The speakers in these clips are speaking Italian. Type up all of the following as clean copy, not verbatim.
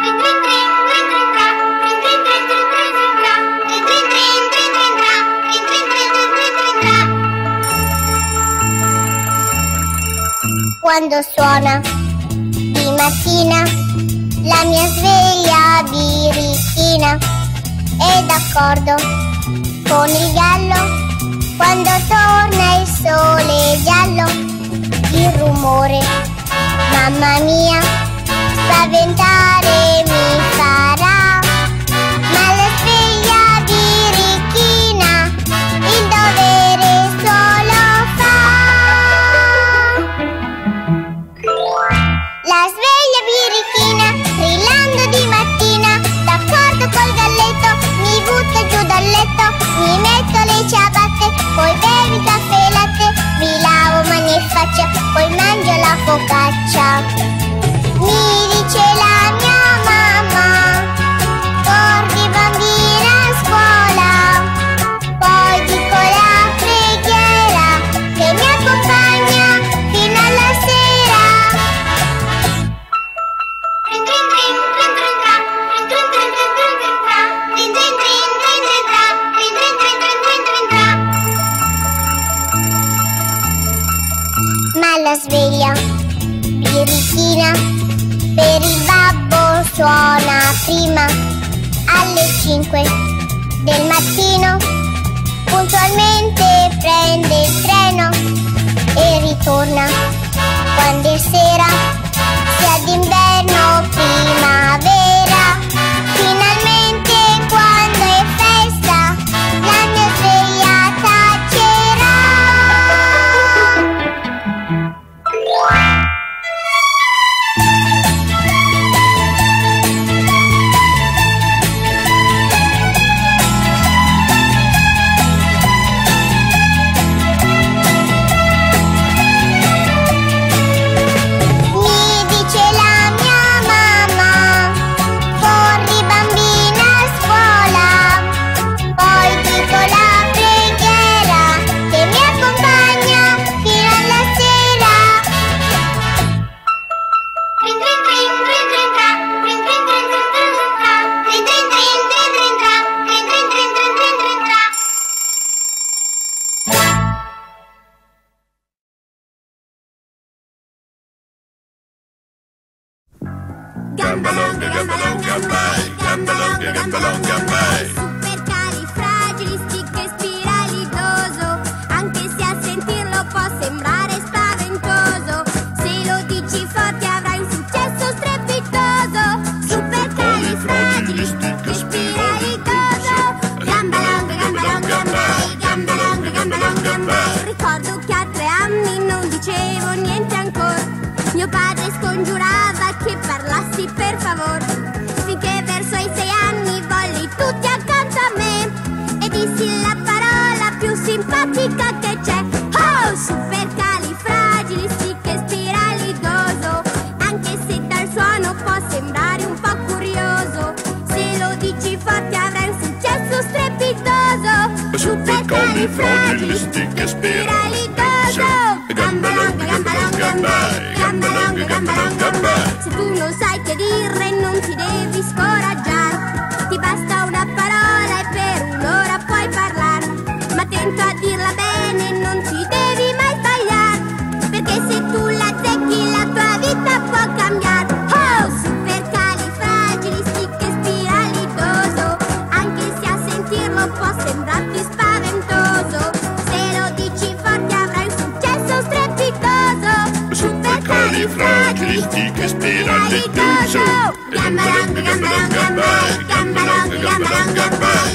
Quando suona di mattina la mia sveglia birichina, è d'accordo con il gallo quando torna il sole giallo. Il rumore, mamma mia, spaventare mi farà, ma la sveglia birichina il dovere solo fa. La sveglia birichina, brillando di mattina, d'accordo col galletto, mi butto giù dal letto, mi metto le ciabatte, poi bevo il caffè e latte, mi lavo mani e faccia, poi mangio la focaccia. Mi dice la mia mamma, corri bambina a scuola, poi dico la preghiera che mi accompagna fino alla sera. Ma la sveglia birichina per il babbo suona prima, alle 5 del mattino, puntualmente prende il treno e ritorna quando è sera, sia d'inverno o primavera. Finalmente quando è festa la mia sveglia tacerà. Mi dice la mia mamma, corri bambina a scuola, poi dico la preghiera che mi accompagna fino alla sera. Gambalonga, gambalonga, mai, gambalonga, gambalonga, mai. Supercalifragilistichespiralidoso, anche se a sentirlo può sembrare spaventoso, se lo dici forte avrai un successo strepitoso. Supercalifragilistichespiralidoso, gambalonga, gambalonga, mai, gambalonga, gambalonga, mai. Ricordo che a 3 anni non dicevo niente ancora, mio padre scongiurava che parlassi per favore, finché verso i 6 anni volli tutti accanto a me e dissi la parola più simpatica che c'è. Oh, supercalifragilistichespiralidoso, anche se dal suono può sembrare un po' curioso, se lo dici forte avrai un successo strepitoso. Supercalifragilistichespiralidoso, gambalonga, gambalonga, mai, gambalonga, gambalonga, mai. Se tu non sai che dire non ti devi scoraggiare, ti basta una parola e per un'ora puoi parlare, ma attento a dirla bene, non ti devi mai sbagliare, perché se tu la azzecchi la tua vita può cambiare. Oh, supercalifragilistichespiralidoso, anche se a sentirlo può sembrarti spaventoso, se lo dici forte avrai un successo strepitoso. Supercalifragilistichespiralidoso, gambalonga, gambalonga, mai, gambalonga, gambalonga, mai.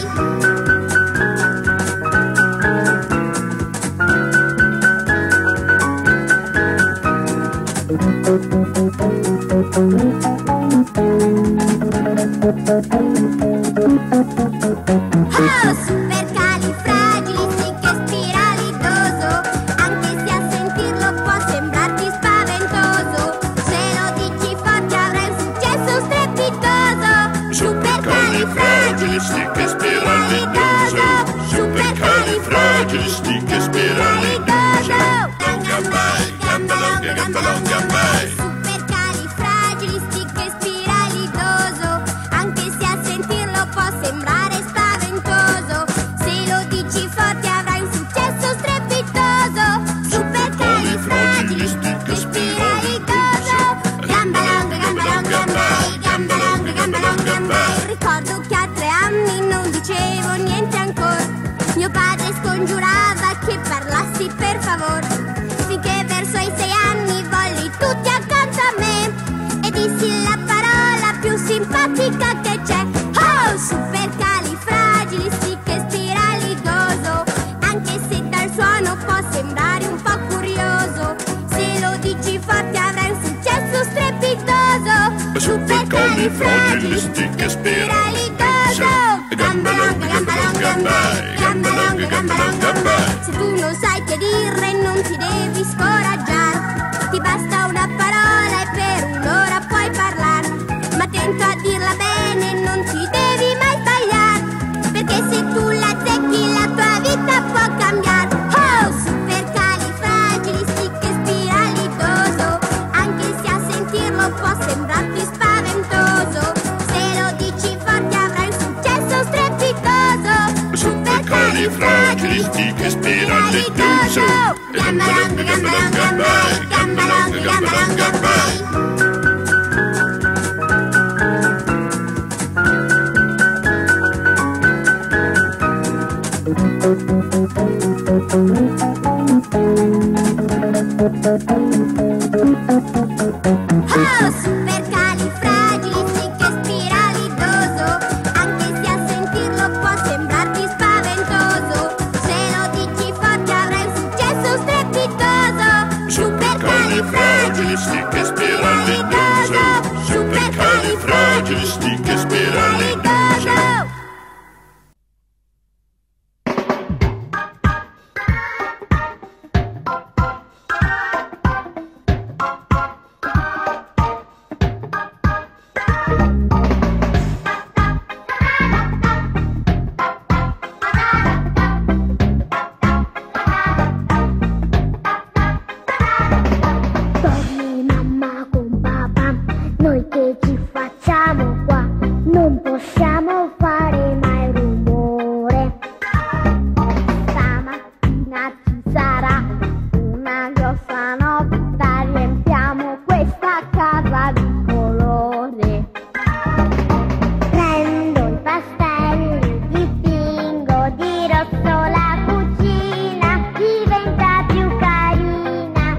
Oh, supercalifragilistichespiralidoso, anche se a sentirlo può sembrarti spaventoso, se lo dici forte avrai un successo strepitoso. Supercalifragilistichespiralidoso, Supercalifragilistichespiralidoso, gambalonga, gambalonga, mai. supercalifragilistichespiralidoso, ricordo che a 3 anni non dicevo niente ancora. Mio padre scongiurava che parlassi per favore, finché verso i 6 anni volli tutti accanto a me e dissi la parola più simpatica che c'è. Oh, supercalifragilistichespiralidoso, anche se dal suono può sembrare un po' curioso, se lo dici forte avrai un successo strepitoso. Supercalifragilistichespiralidoso, gambalonga, gambalonga, gambai, gambalonga, gambalonga, gambai. Se tu non sai che dire non ti devi scoraggiare, ti basta una parola e per un'ora puoi parlare, ma attento a dirla bene, non ti devi mai sbagliare, perché se tu la zecchi la tua vita può cambiare. Oh, supercalifragilistichespiralidoso, anche se a sentirlo può sembrarti spaventoso, se lo dici forte avrai un successo strepitoso. Supercalifragilistichespiralidoso, gambalonga, gambalonga, gambai, gambalonga, gambalonga, gambai. Oh, supercalifragilistichespiralidoso, anche se a sentirlo può sembrarti spaventoso, se lo dici forte avrai un successo strepitoso. Supercalifragilistichespiralidoso, supercalifragilistichespiralidoso. Dormi mamma con papà, noi che ci facciamo qua? Non possiamo fare mai rumore. Stamattina ci sarà una grossa novità, riempiamo questa casa di colore. Prendo i pastelli, dipingo di rosso la cucina, diventa più carina.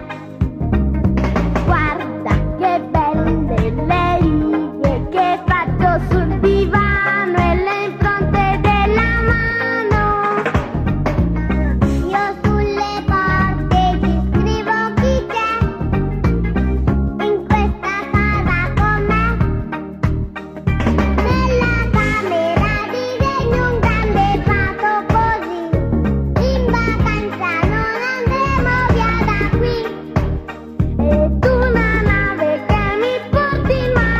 Guarda che belle le righe che faccio sul divano e le impronte della mano. Io sulle porte ci scrivo chi c'è in questa casa con me. Nella camera disegno un grande prato così. In vacanza non andremo via da qui. Ed una nave che mi porti in mare.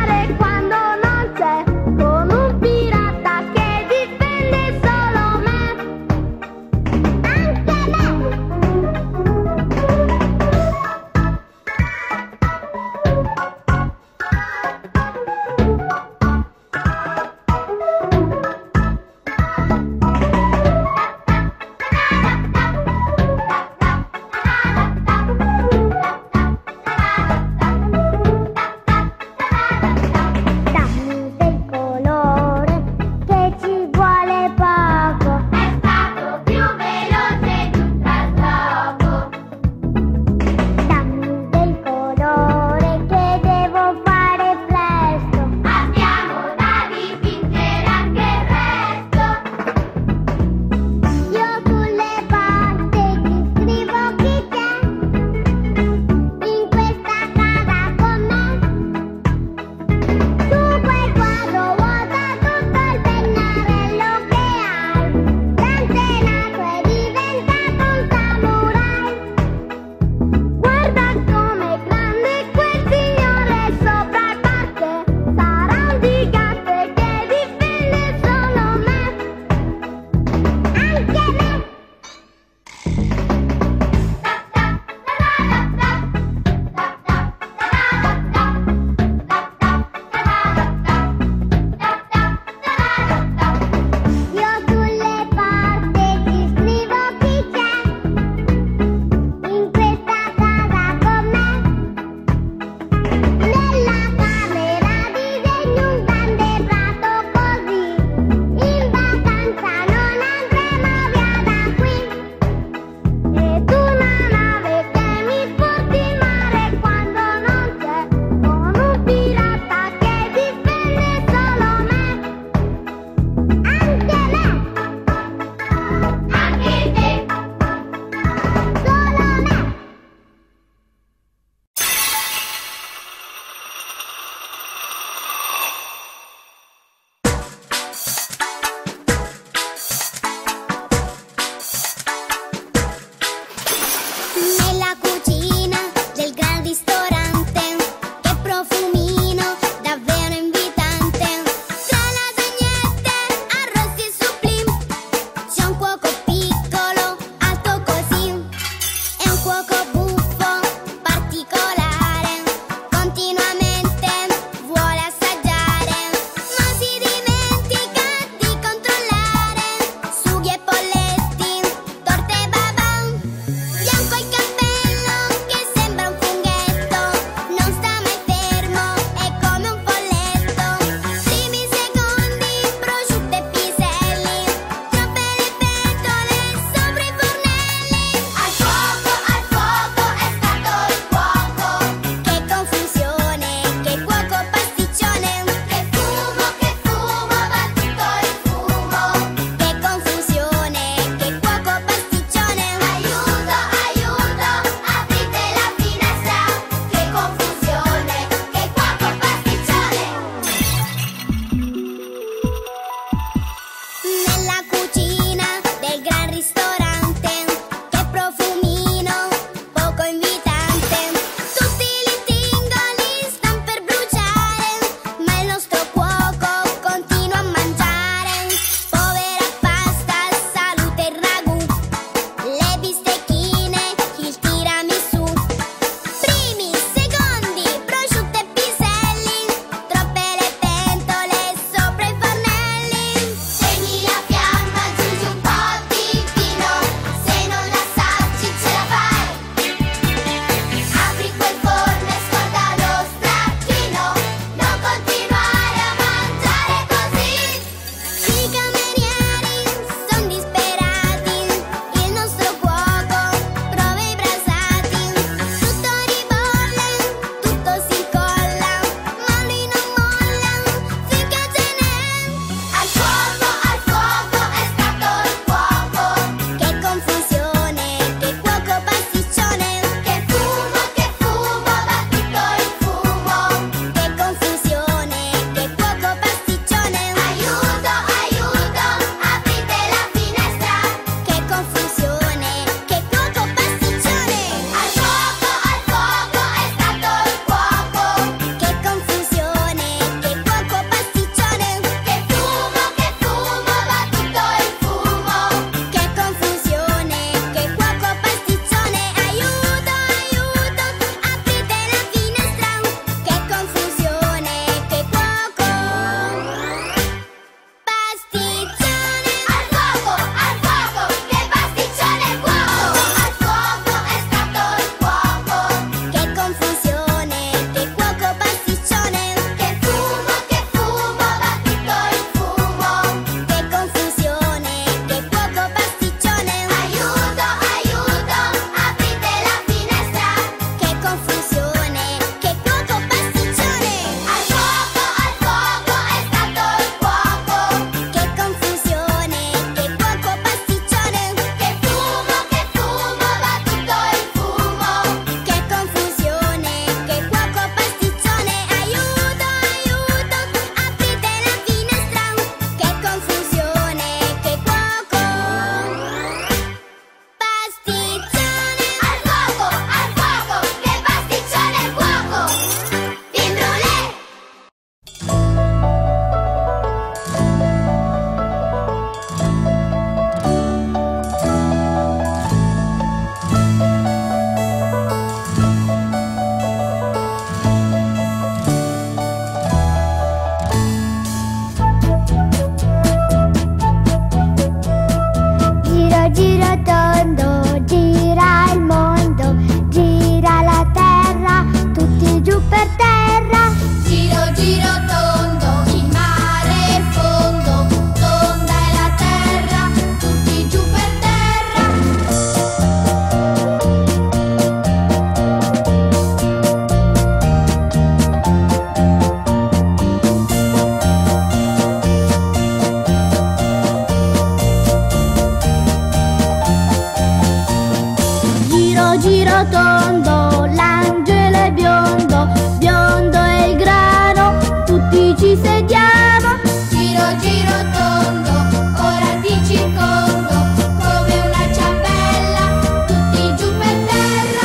tondo, l'angelo è biondo, biondo è il grano, tutti ci sediamo. Giro, giro tondo, ora ti circondo, come una ciambella, tutti giù per terra.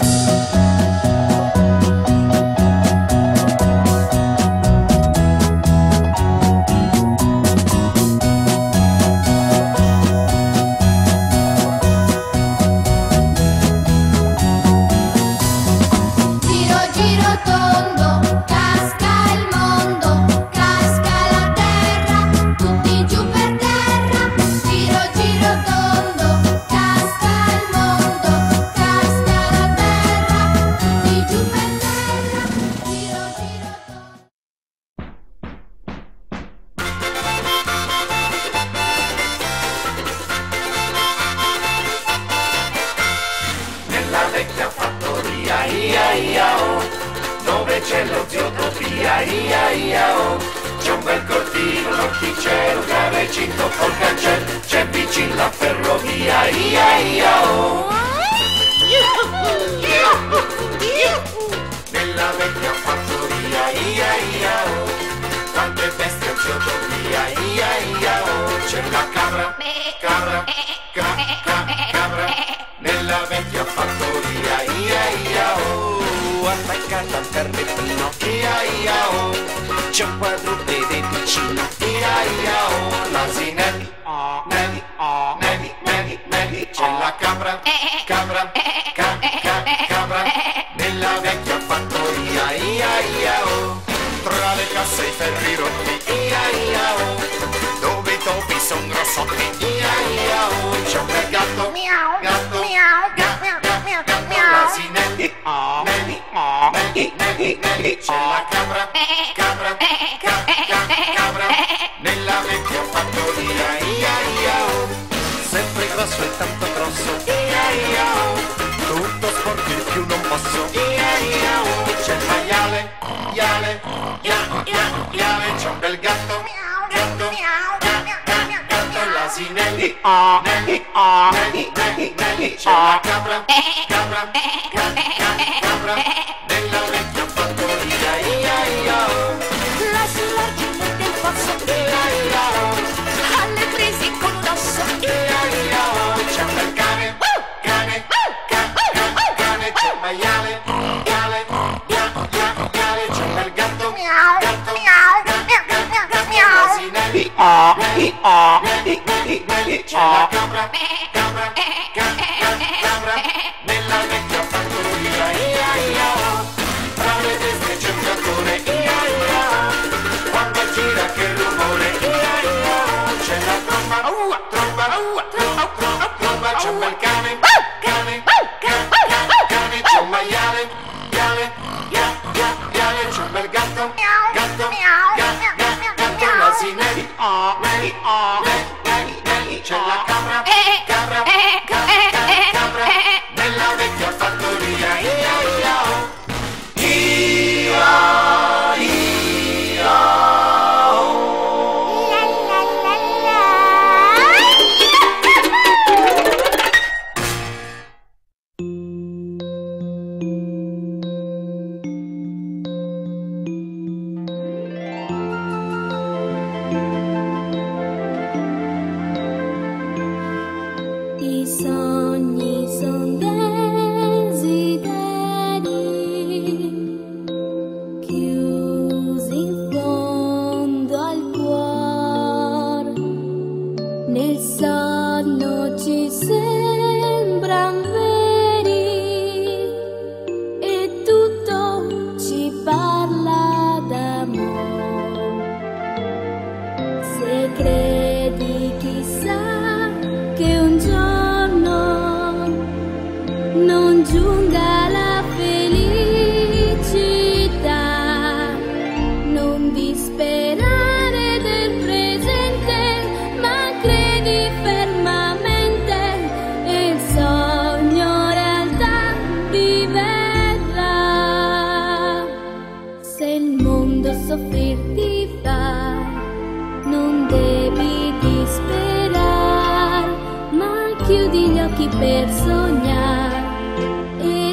Giro, giro tondo, casca il mondo, casca la terra, tutti giù per terra. Giro, giro tondo, casca il mondo, casca la terra, tutti giù per terra. Giro, giro tondo. Nella vecchia fattoria, ia ia oh, dove c'è lo zio Topia, ia ia oh. C'è un bel cortile, un orticello, un recinto col cancello, c'è vicino la ferrovia, ia ia oh. Nella vecchia fattoria, ia ia oh, tante bestie zio Topia, ia ia oh. C'è la cabra, cabra, cabra, nella vecchia fattoria, ia ia oh, attaccata al terremoto, ia ia oh, c'è un quadrupede vicino, ia ia oh, l'asinelli, Nelly, Nelly, Nelly, Nelly, c'è la cabra, cabra, cabra, nella vecchia fattoria, ia ia oh, tra le casse e i ferri rotti, ia ia oh, dove i topi son grossotti, ia ia oh, c'è un bel gatto, gatto, l'asinelli, Nelly, Nelly, Nelly, Nelly, c'è la cabra, cabra, cabra, nella vecchia fattoria, ia ia oh, sempre grosso e tanto grosso, ia ia oh, tutto sporco il più non posso, ia ia oh, c'è il maiale, iale, iale, c'è un bel gatto, gatto, gatto, l'asinelli, Nelly, Nelly, Nelly, Nelly, c'è la cabra, cabra, cabra, nella vecchia fattoria, ia ia oh, Lascia l'argine del fosso, ia ia oh, alle prese con un osso. ia ia oh, c'è un bel cane, cane, cane, c'è il maiale, iale, iale, c'è un bel gatto, gatto, l'asinelli, Nelly, c'è la cabra, cabra, nella vecchia fattoria, ia ia oh, tra le teste c'è un gattone, ia ia oh, quando gira che rumore, ia ia oh, c'è la tromba, tromba, tromba, c'è un bel cane, cane, cane, c'è un maiale, iale, c'è un bel gatto, gatto, l'asinelli, Nelly, c'è la cabra, cabra, nella vecchia fattoria, ia ia oh, ia ia oh. La la la la. I sogni son desideri chiusi in fondo al cuore, nel sonno ci sembran veri e tutto ci parla d'amore. Se credi chissà che un giorno non giunga la felicità, non disperare del presente, ma credi fermamente e il sogno realtà diverrà. Se il mondo soffrir ti fa, non devi disperare, ma chiudi gli occhi per sognare e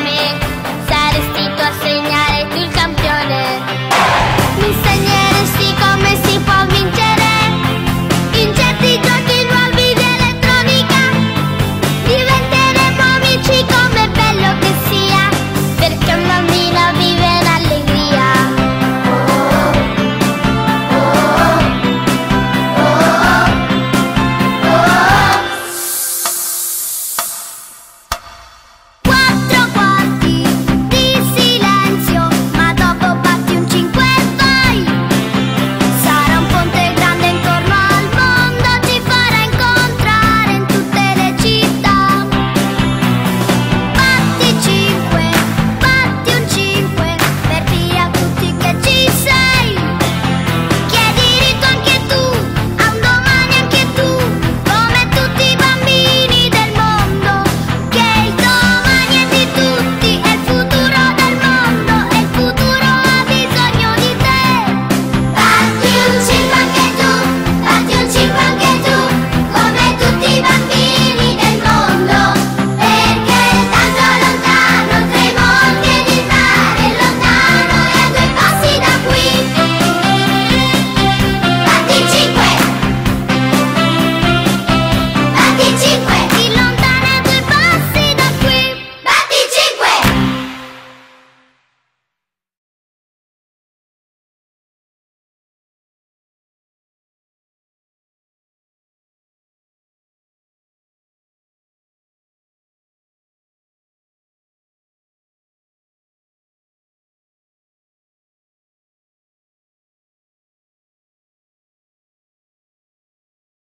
flamenco.